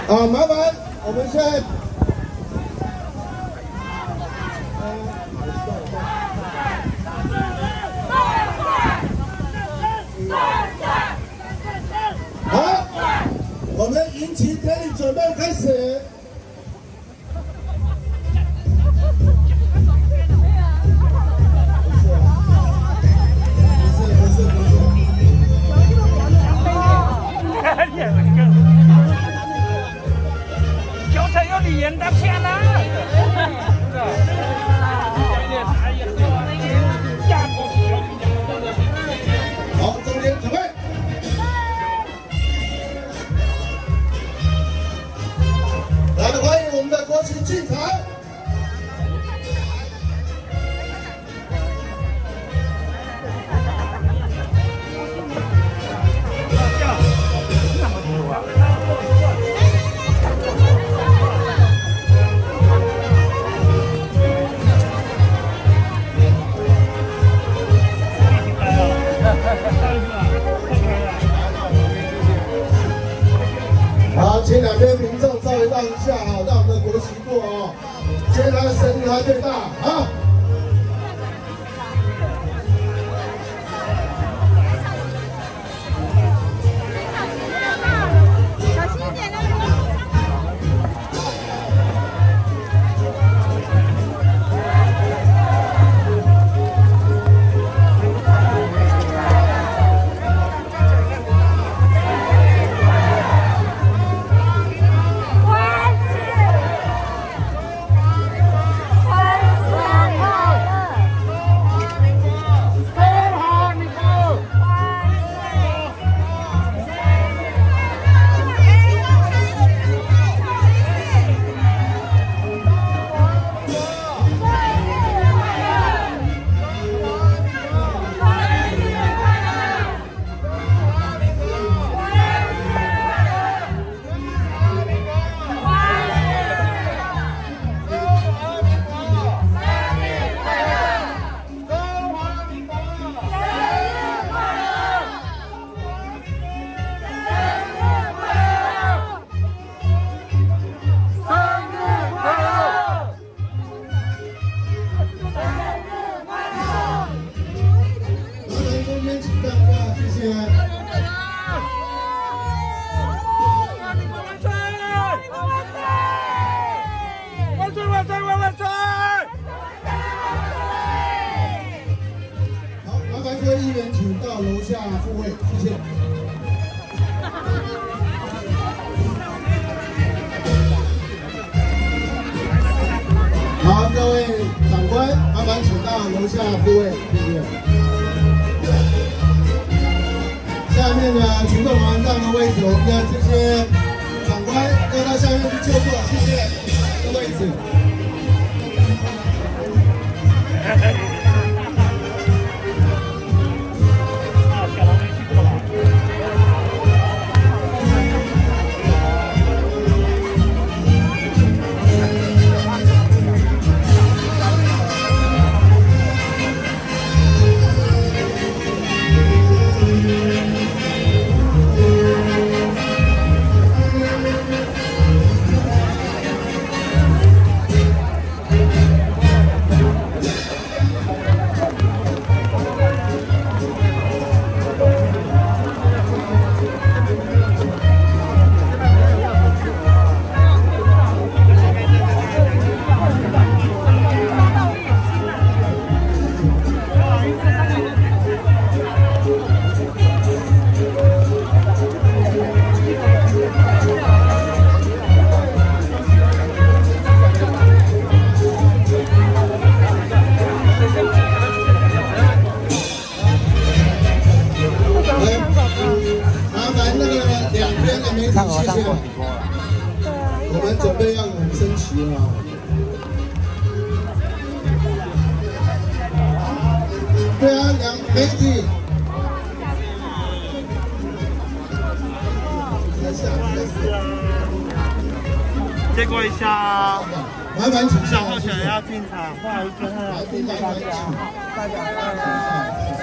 麻烦我们现在。 好，我们引起典礼准备开始。 韭菜有利润的骗了。 好，中间准备。 来，欢迎我们的国旗进场。好，请两边民众稍微让一下啊，让我们的国旗过哦。今天他的声音还最大啊。 小心一点那个。 各位议员，请到楼下复位，谢谢。好，各位长官，麻烦请到楼下复位，谢谢。下面呢，群众们让个位置，我们的这些长官要到下面去就坐，谢谢。这位置。我们准备要升旗了。对啊，媒体。 借过一下， 麻烦请小候选人要进场，不好意思，谢谢大家，大家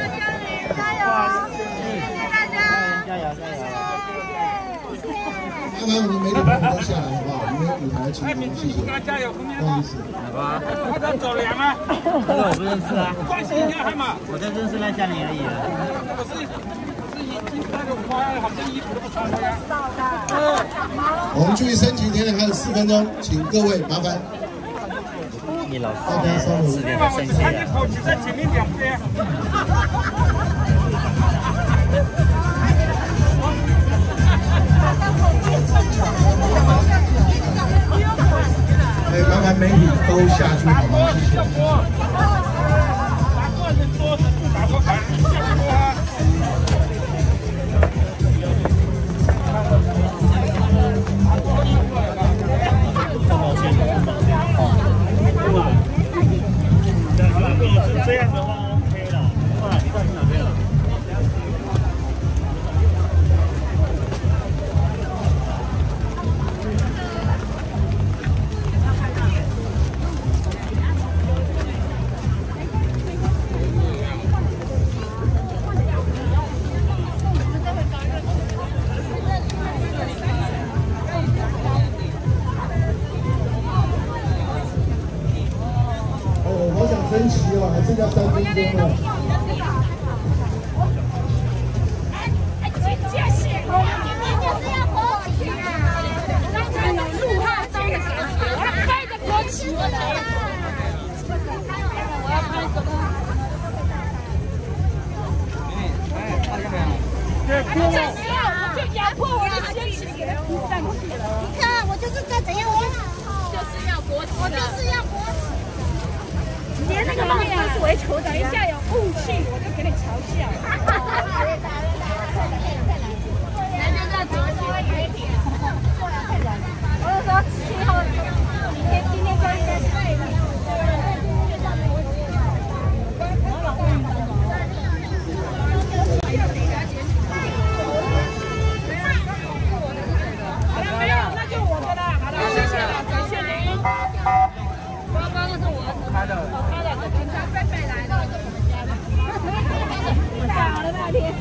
加油，谢谢大家，加油加油。 麻烦我们媒体朋友都下来好不好？我们舞台请谢谢。 加油，后面不好意思。 好吧。他在走梁啊。 这个我不认识啊。 关心一下他嘛。 我就认识那家里而已啊。 我是那个花，好像衣服都不穿的呀。 我们距离升旗典礼还有4分钟，请各位麻烦。 你老师4点升旗啊。 口气在前面2边。 哎，麻烦媒体都下去好吗？谢谢。 这样的话 OK 了，你到底哪边了？ 好想升旗哦，还剩下3分钟了。 就是要国旗啊！在陆汉中的时候，我要拍着国旗的。我要拍什么？就是要，我就压迫我的坚持给他披上去了。你看，我就是在怎样，我就是要国旗，我就是要国旗。连那个帽子都是围球的，一下有雾气，我就给你嘲笑。那就在左边一点。我就说气候，今天就应该晒了。没有，那就我的啦。好了，谢谢了，感谢您。包包都是我开的，开的，警察贝贝来了。太好了那天，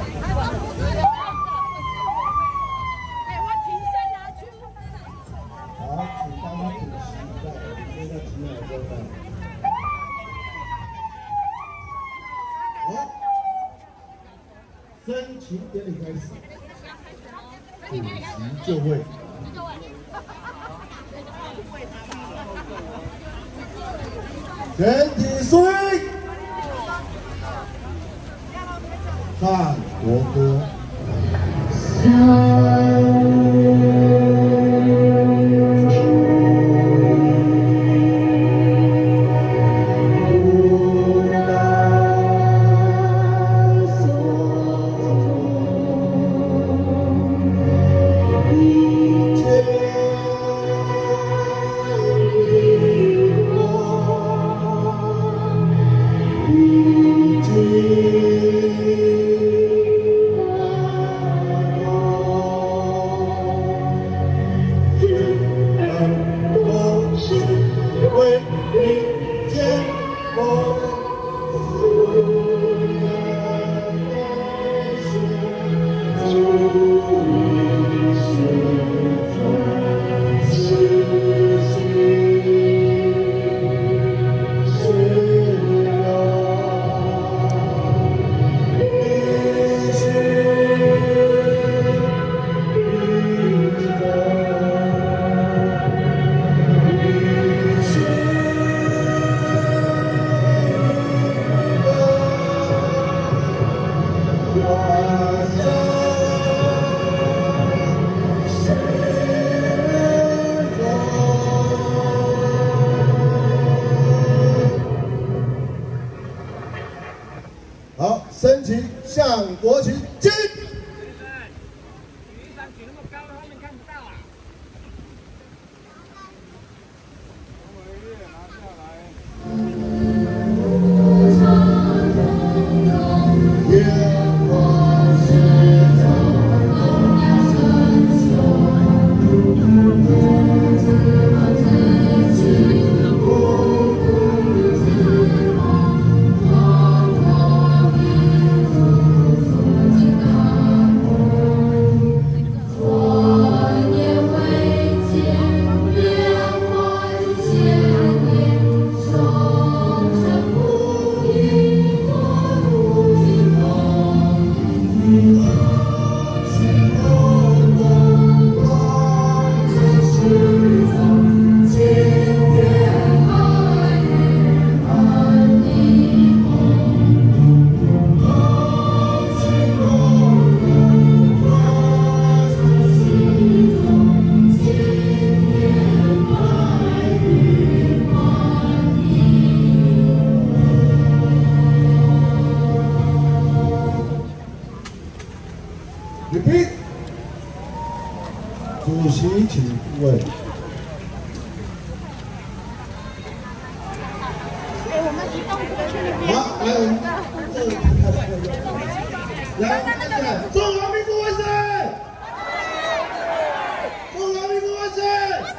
哎，我挺身拿去。 好，请大家请期待，现在几秒钟了。好，升旗典礼开始，主席就位。全体肃立，唱国歌。 Repeat， 主席请复位。 我们移动去那边。 好，来我们来，中华民国万岁！中华民国万岁！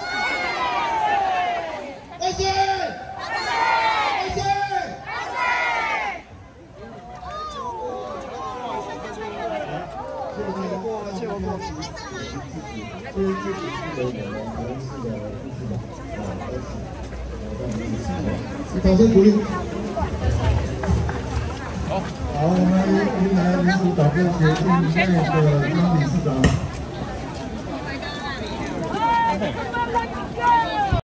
万岁！万岁！掌声鼓励。好，我们迎来民主导歌协进会的张理事长。